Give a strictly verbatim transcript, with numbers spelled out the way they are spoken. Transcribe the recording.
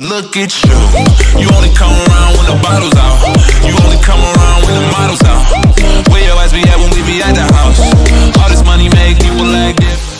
Look at you. You only come around when the bottle's out. You only come around when the model's out. Where your ass be at when we be at the house? All this money make people like this.